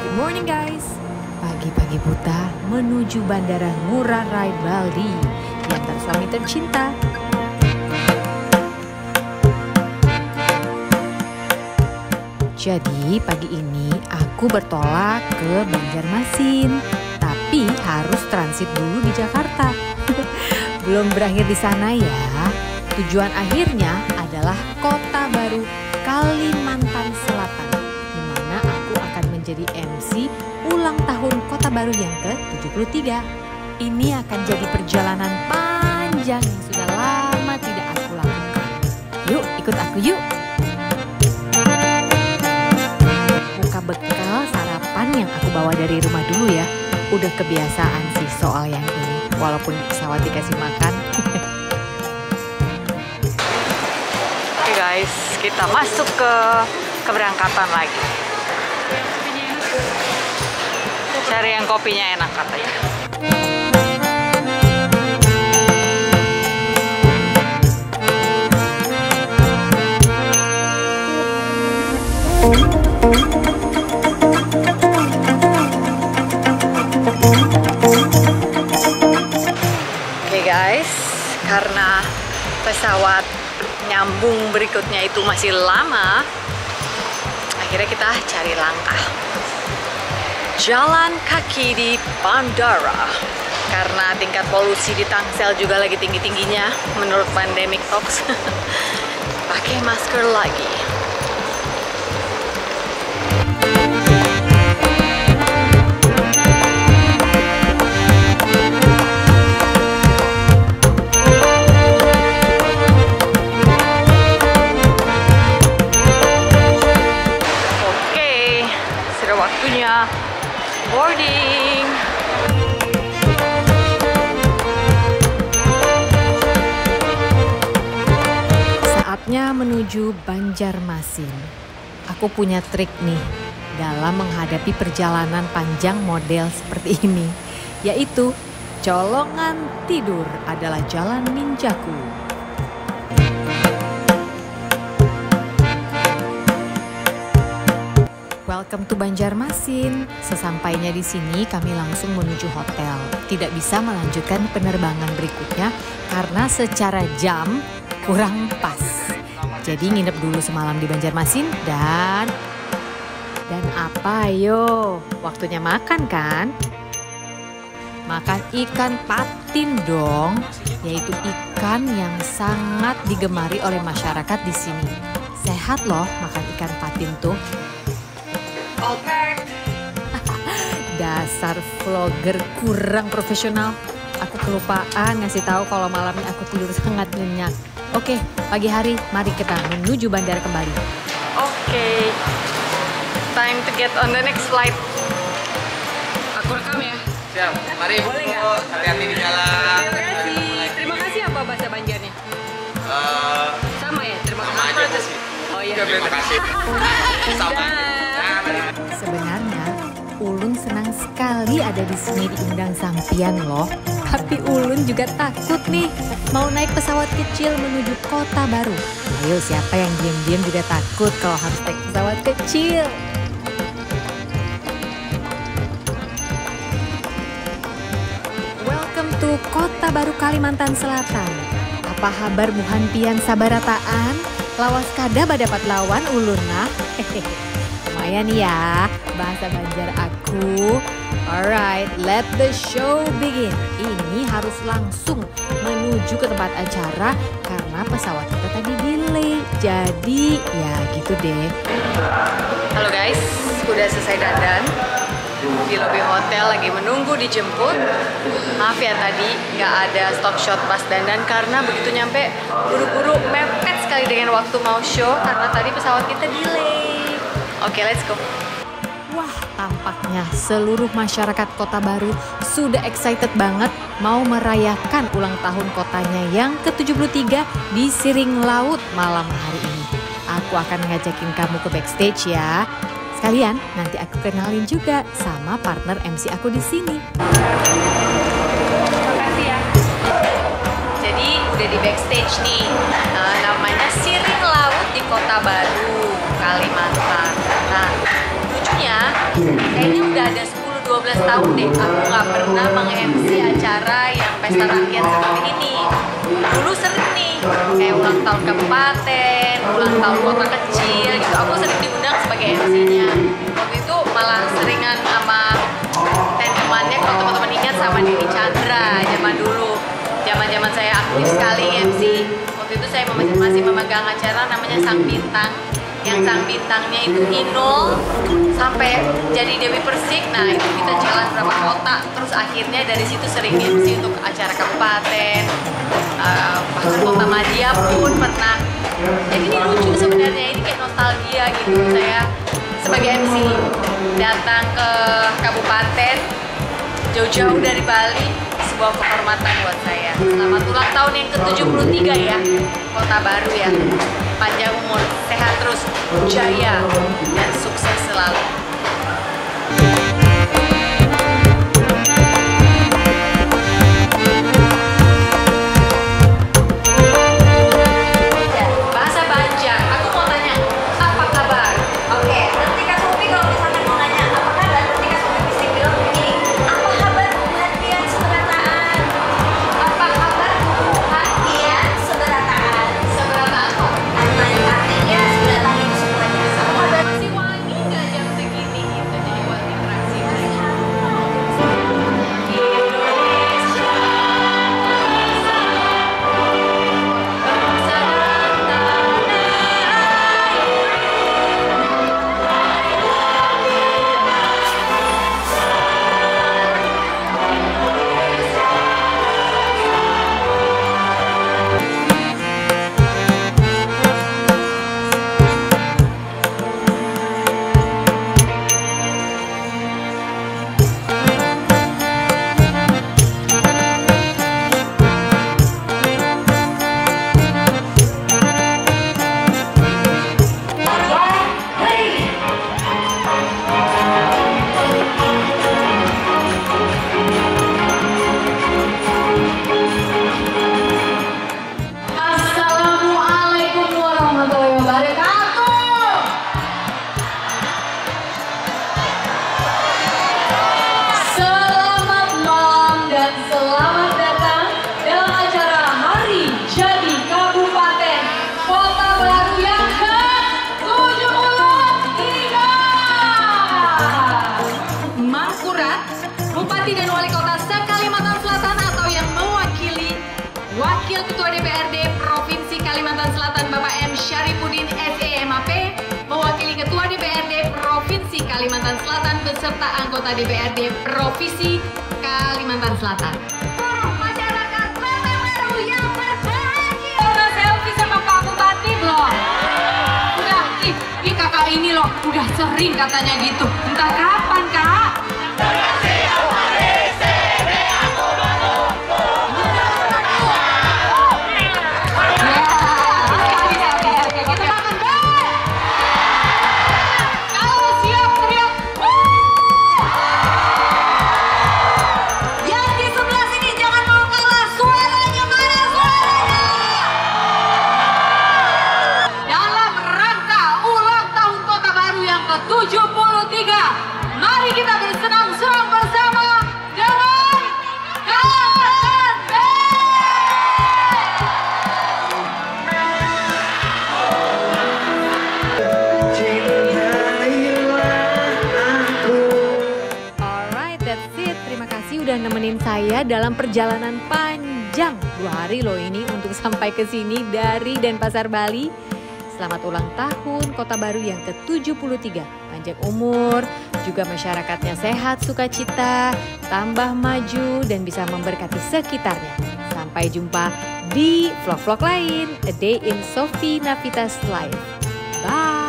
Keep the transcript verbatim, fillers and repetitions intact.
Good morning guys. Pagi-pagi buta menuju Bandara Ngurah Rai Bali, diantar suami tercinta. Jadi pagi ini aku bertolak ke Banjarmasin, tapi harus transit dulu di Jakarta. Belum berakhir di sana ya. Tujuan akhirnya adalah Kota Baru, Kalimantan Selatan, di mana aku akan menjadi M C ulang tahun Kota Baru yang ke tujuh puluh tiga. Ini akan jadi perjalanan panjang yang sudah lama tidak aku lakukan. Yuk, ikut aku yuk. Buka bekal sarapan yang aku bawa dari rumah dulu ya. Udah kebiasaan sih soal yang ini, walaupun di pesawat dikasih makan. Oke guys, kita masuk ke keberangkatan lagi. Cari yang kopinya enak katanya. Oke guys, karena pesawat nyambung berikutnya itu masih lama, akhirnya kita cari langkah jalan kaki di bandara, karena tingkat polusi di Tangsel juga lagi tinggi-tingginya menurut Pandemic Talks. Pakai masker lagi. Oke, sudah waktunya boarding. Saatnya menuju Banjarmasin. Aku punya trik nih dalam menghadapi perjalanan panjang model seperti ini, yaitu colongan tidur adalah jalan ninjaku. Welcome to Banjarmasin. Sesampainya di sini kami langsung menuju hotel. Tidak bisa melanjutkan penerbangan berikutnya karena secara jam kurang pas. Jadi nginep dulu semalam di Banjarmasin dan dan apa yo? Waktunya makan kan? Makan ikan patin dong, yaitu ikan yang sangat digemari oleh masyarakat di sini. Sehat loh makan ikan patin tuh. Dasar vlogger kurang profesional. Aku kelupaan ngasih tahu kalau malamnya aku tidur sangat nyenyak. Oke, pagi hari mari kita menuju bandara kembali. Oke, time to get on the next flight. Aku rekam ya. Siap, mari Bu. Boleh nggak? Hati-hati di jalan. Terima kasih. Terima kasih apa bahasa Banjarnya? Uh, Sama ya. Terima sama kasih. aja sih. Oh iya. Terima kasih. Sama. Sebenarnya Ulun senang sekali ada di sini diundang sampian loh. Tapi Ulun juga takut nih mau naik pesawat kecil menuju Kota Baru. Ayo siapa yang diam-diam juga takut kalau harus naik pesawat kecil. Welcome to Kota Baru Kalimantan Selatan. Apa kabar buhan pian sabarataan? Lawas kada dapat lawan Ulun nah. Lumayan ya bahasa Banjar aku. Alright, let the show begin. Ini harus langsung menuju ke tempat acara karena pesawat kita tadi delay. Jadi ya gitu deh. Halo guys, udah selesai dandan. Di lobi hotel lagi menunggu dijemput. Maaf ya tadi nggak ada stock shot pas dandan karena begitu nyampe buru-buru mepet sekali dengan waktu mau show karena tadi pesawat kita delay. Oke, let's go. Wah, tampaknya seluruh masyarakat Kota Baru sudah excited banget mau merayakan ulang tahun kotanya yang ke tujuh puluh tiga di Siring Laut malam hari ini. Aku akan ngajakin kamu ke backstage ya. Sekalian nanti aku kenalin juga sama partner M C aku di sini. Makasih ya. Jadi udah di backstage nih. Nah, namanya Siring Laut di Kota Baru. Kalimantan. Nah, lucunya kayaknya udah ada sepuluh dua belas tahun deh aku nggak pernah meng-M C acara yang pesta rakyat seperti ini. Dulu sering nih, kayak ulang tahun kabupaten, ulang tahun kota kecil gitu, aku sering diundang sebagai M C-nya. Waktu itu malah seringan sama temannya, kalau teman-teman ingat, sama Dini Chandra zaman dulu. Zaman-zaman saya aktif sekali M C. Waktu itu saya masih memegang acara namanya Sang Bintang, yang sang bintangnya itu Inul sampai jadi Dewi Persik. Nah, itu kita jalan berapa kota, terus akhirnya dari situ sering M C untuk acara kabupaten, uh, bahkan kota Madia pun pernah. Jadi ini lucu sebenarnya, ini kayak nostalgia gitu. Saya sebagai M C datang ke kabupaten jauh-jauh dari Bali, sebuah kehormatan buat saya. Selamat ulang tahun yang ke tujuh puluh tiga ya, Kota Baru ya. Panjang umur, sehat terus, jaya, dan sukses selalu. Bahasa Banjar, aku mau tanya, apa kabar? Oke, nanti Kak Sofi kalau misalkan mau nanya apa kabar, nanti Kak Sofi bisa bilang begini, apa kabar Buhatian Seberataan? Apa kabar Buhatian Seberataan. Seberataan kok? Artinya seberatan itu semuanya. Apa kabar? Masih wangi nggak jam segini gitu, jadi buat interaksi mereka. Indonesia bangsa dan tanah Assalamualaikum warahmatullahi wabarakatuh. Selamat malam dan selamat datang dalam acara Hari Jadi Kabupaten Kota Baru yang ke tujuh puluh tiga. Mangkurat, Bupati dan Wali Kota se-Kalimantan Selatan atau yang mewakili Wakil Ketua D P R D Provinsi Kalimantan Selatan Bapak M. Syarifudin S E M A P, mewakili Ketua D P R D Provinsi Kalimantan Selatan beserta anggota D P R D Provinsi Kalimantan Selatan. Seluruh masyarakat Kota Baru yang berbahagia. Pernah selfie sama Pak Bupati belum? Udah, ih, ih kakak ini loh, udah sering katanya gitu. Entah kapan kak? Yang di sebelah sini jangan mau kalah, suaranya mana suaranya? Dalam rangka ulang tahun Kota Baru yang ke tujuh puluh tiga, mari kita bersenang-senang bersama dengan Kalimantan Alright, that's it. Terima kasih udah nemenin saya dalam perjalanan panjang dua hari loh ini untuk sampai ke sini dari Denpasar, Bali. Selamat ulang tahun Kota Baru yang ke tujuh puluh tiga. Panjang umur, juga masyarakatnya sehat, sukacita, tambah maju dan bisa memberkati sekitarnya. Sampai jumpa di vlog-vlog lain. A Day in Sophie Navita's Life. Bye.